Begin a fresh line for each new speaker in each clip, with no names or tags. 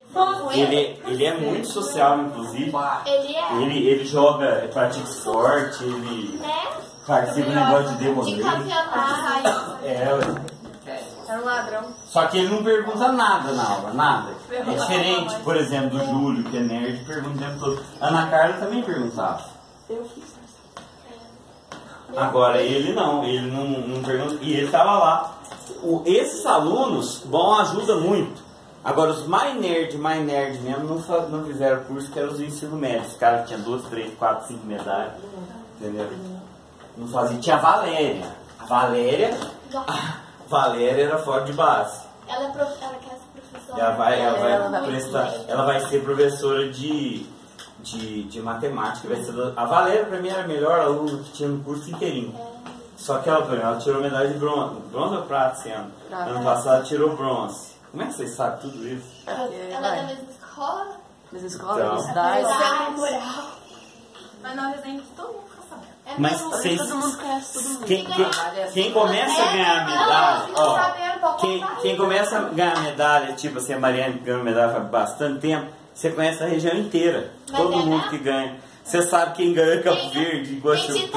Ele é muito social, inclusive.
Ele é.
Ele joga, pratica esporte, ele participa do negócio de demolir.
Era um ladrão.
Só que ele não pergunta nada na aula, nada. É diferente, por exemplo, do Júlio, que é nerd, pergunta o tempo todo. Ana Carla também perguntava.
Eu fiz.
Agora ele não pergunta. E ele estava lá. Esses alunos, ajuda muito. Agora os mais nerd mesmo não fizeram curso, que eram os ensino médio. Os caras tinham 2, 3, 4, 5 medalhas. Entendeu? Não fazia. Tinha a Valéria. A Valéria era fora de base.
Ela quer ser professora.
Ela vai ser professora de matemática. A Valéria, pra mim, era a melhor aluna que tinha no curso inteirinho. Só que ela tirou medalha de bronze. Bronze ou prata esse ano? Ano passado tirou bronze. Como é que vocês sabem tudo isso?
Ela é da mesma escola?
Mesma escola,
Então.
Mas na resenha todo mundo fica sabendo.
Mas vocês...
Todo mundo conhece todo mundo.
Quem começa a ganhar medalha... Quem começa a ganhar medalha, tipo assim, a Mariane que ganhou medalha faz bastante tempo, você conhece a região inteira. Todo mundo que ganha. Você sabe quem ganha Campo Verde, Guaxupé.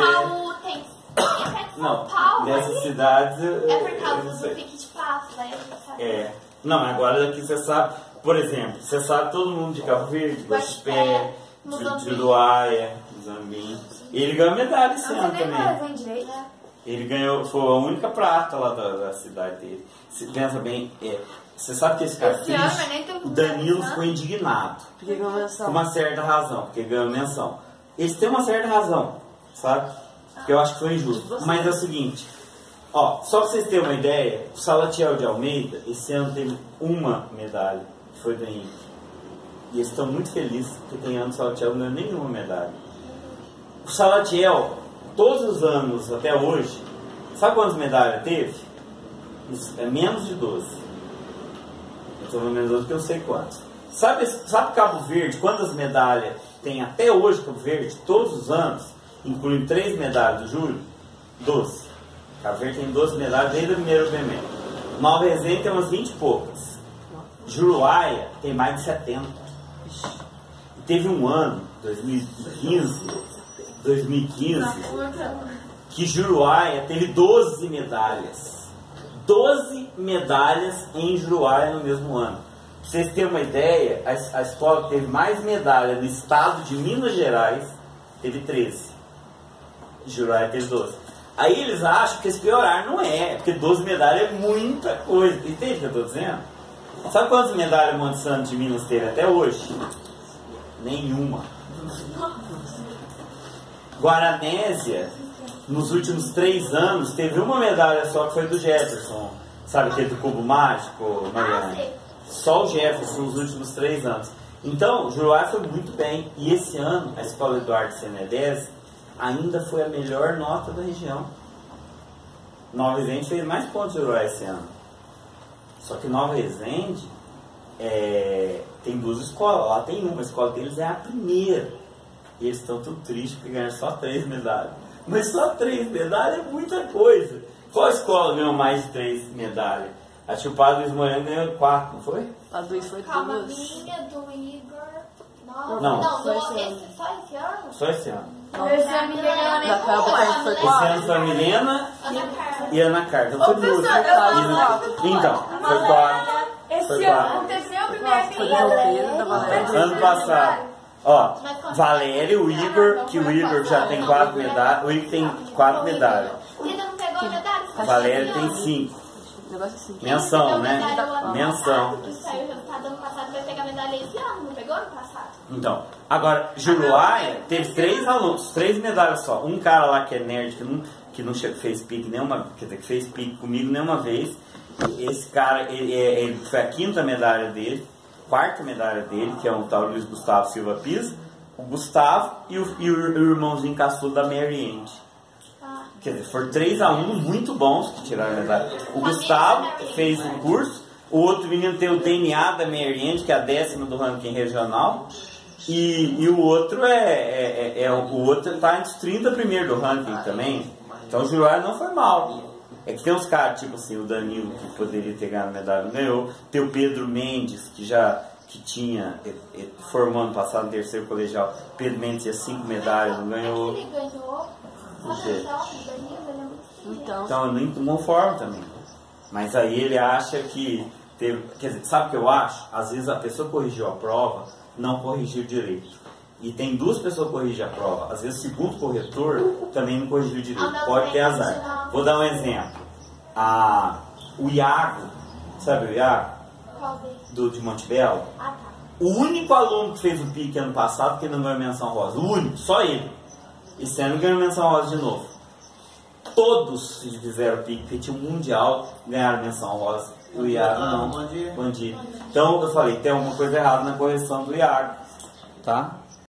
Não, nessas cidades...
É por causa do pique de passo, né?
Não, mas agora daqui você sabe, por exemplo, você sabe todo mundo de Cabo Verde, Guaxupé, Juruáia, Zambim. Ele ganhou medalha esse ano também. Ele ganhou, foi a única prata lá da cidade dele. Você pensa bem, você sabe que esse cara fez, o Danilo ficou indignado.
Porque ganhou menção.
Com uma certa razão, porque ganhou menção. Eles têm uma certa razão, sabe? Porque eu acho que foi injusto. Mas é o seguinte, só pra vocês terem uma ideia, o Salatiel de Almeida, esse ano teve uma medalha, que foi da Índia. E eles estão muito felizes, porque tem anos o Salatiel não ganhou nenhuma medalha. O Salatiel, todos os anos até hoje, sabe quantas medalhas teve? É menos de 12. Eu estou menos de 12 porque eu sei quantas. Sabe Cabo Verde, quantas medalhas tem até hoje Cabo Verde, todos os anos, incluindo 3 medalhas do Júlio? 12. Cabo Verde tem 12 medalhas desde o primeiro BME. Nova Resende tem umas 20 e poucas. Juruáia tem mais de 70. E teve um ano, 2015, que Juruáia teve 12 medalhas. 12 medalhas em Juruáia no mesmo ano. Pra vocês terem uma ideia, a escola que teve mais medalha no estado de Minas Gerais teve 13. Juruáia teve 12. Aí eles acham que eles pioraram, não é, porque 12 medalhas é muita coisa. Entende o que eu estou dizendo? Sabe quantas medalhas Monte Santo de Minas teve até hoje? Nenhuma. Guaranésia, nos últimos 3 anos, teve uma medalha só que foi do Jefferson. Sabe aquele do cubo mágico, Mariana? Só o Jefferson nos últimos 3 anos. Então, Juruáia foi muito bem. E esse ano, a escola Eduardo Senedese ainda foi a melhor nota da região. Nova Resende fez mais pontos de Juruáia esse ano. Só que Nova Resende tem 2 escolas. Lá tem uma, a escola deles é a primeira. E eles estão tudo tristes porque ganharam só 3 medalhas. Mas só 3 medalhas é muita coisa. Qual escola ganhou mais de 3 medalhas? A Tio Padre Luiz Moreno ganhou 4, não foi?
A do foi
Calma,
duas.
minha, do Igor.
Não.
Só esse ano?
Só esse ano.
Esse ano ninguém ganhou nem
Da Carla foi
Esse
4.
ano foi a Milena
Ana Carla.
e a Ana Carla. Então foi 2. Então, foi 4.
Esse ano aconteceu o primeiro
Foi do João Pedro, da Valéria.
Ano passado. Valéria, o Igor, que o Igor já tem 4 medalhas. O Igor tem 4 medalhas.
Ainda não pegou a medalha?
Valéria tem 5.
Negócio assim.
Menção, né? Menção.
Que saiu o resultado ano passado, vai pegar a medalha esse ano, não pegou ano passado?
Então, agora, Juruáia teve 3 alunos, 3 medalhas só. Um cara lá que é nerd, que não fez pique nenhuma, que fez pique comigo nenhuma vez. Esse cara, ele foi a 5ª medalha dele, 4ª medalha dele, que é um tal Luiz Gustavo Silva Pisa, o Gustavo e o irmãozinho caçulo da Mary Andy. Quer dizer, foram 3 alunos muito bons que tiraram a medalha. O Gustavo fez um curso, o outro menino tem o DNA da Mary Andy, que é a 10ª do ranking regional, e o outro o outro está entre os 30 primeiros do ranking também. Então o Juruáia não foi mal. É que tem uns caras, tipo assim, o Danilo, que poderia ter ganhado medalha, não ganhou. Tem o Pedro Mendes, que que tinha, formando, passado no terceiro colegial, Pedro Mendes tinha 5 medalhas, não ganhou.
Ele ganhou.
Então,
eu nem conformo também. Mas aí ele acha que teve. Quer dizer, sabe o que eu acho? Às vezes a pessoa corrigiu a prova, não corrigiu direito. E tem 2 pessoas que corrigem a prova. Às vezes o segundo corretor também não corrigiu direito. Pode ter azar. Vou dar um exemplo. O Iago, sabe o Iago? De Montebello?
Ah, tá.
O único aluno que fez o PIC ano passado que não ganhou menção rosa. O único, só ele. Esse ano ganhou menção rosa de novo. Todos que fizeram o PIC, tinha um mundial, ganharam menção rosa. O Iago não. Bom dia. Então eu falei, tem alguma coisa errada na correção do Iago. Tá?